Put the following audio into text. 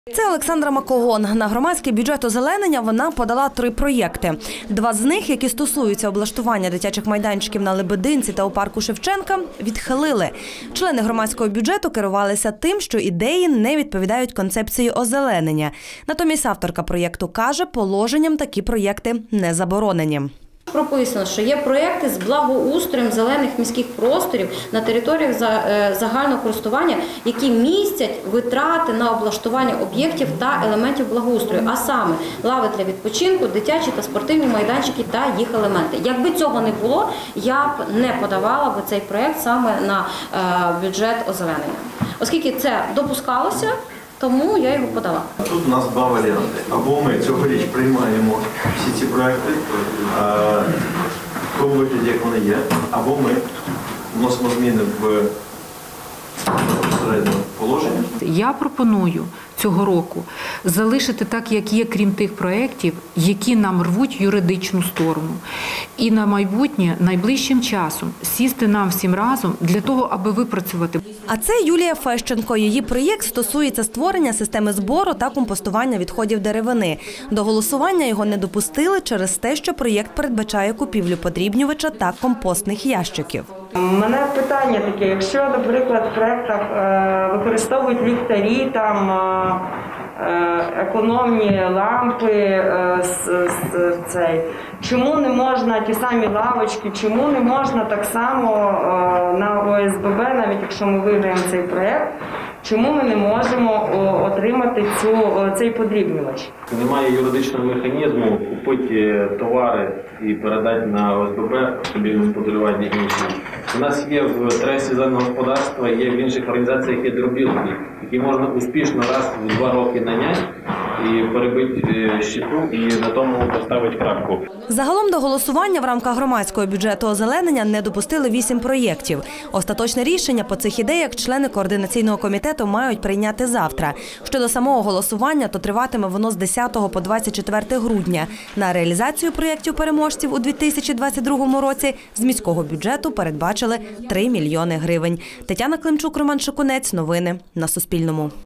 Це Олександра Макогон. На громадський бюджет озеленення вона подала 3 проєкти. 2 з них, які стосуються облаштування дитячих майданчиків на Лебединці та у парку Шевченка, відхилили. Члени громадського бюджету керувалися тим, що ідеї не відповідають концепції озеленення. Натомість авторка проєкту каже, положенням такі проєкти не заборонені. Прописано, що є проєкти з благоустроєм зелених міських просторів на територіях загального користування, які містять витрати на облаштування об'єктів та елементів благоустрою, а саме лави для відпочинку, дитячі та спортивні майданчики та їх елементи. Якби цього не було, я б не подавала б цей проєкт саме на бюджет озеленення. Оскільки це допускалося, тому я його подала. Тут у нас 2 варіанти. Або ми цьогоріч приймаємо всі ці проекти в тому вигляді, як вони є, або ми вносимо зміни в безпосередньо положення. Я пропоную цього року залишити так, як є, крім тих проєктів, які нам рвуть юридичну сторону. І на майбутнє, найближчим часом, сісти нам всім разом для того, аби випрацювати. А це Юлія Фещенко. Її проєкт стосується створення системи збору та компостування відходів деревини. До голосування його не допустили через те, що проєкт передбачає купівлю подрібнювача та компостних ящиків. У мене питання таке, якщо, наприклад, в проєктах використовують ліхтарі, економні лампи, чому не можна ті самі лавочки, чому не можна так само на ОСББ, навіть якщо ми виграємо цей проєкт, чому ми не можемо отримати цей подрібнювач? Немає юридичного механізму купити товари і передати на ОСББ, собі господарювання іншим. У нас є в тресі зеленого господарства, є в інших організаціях є дробілки, які можна успішно раз в 2 роки наняти і перебити щиту і на тому поставити крапку. Загалом до голосування в рамках громадського бюджету озеленення не допустили 8 проєктів. Остаточне рішення по цих ідеях члени координаційного комітету мають прийняти завтра. Щодо самого голосування, то триватиме воно з 10 по 24 грудня. На реалізацію проєктів переможців у 2022 році з міського бюджету передбачили 3 мільйони гривень. Тетяна Климчук, Роман Шикунець. Новини на Суспільному.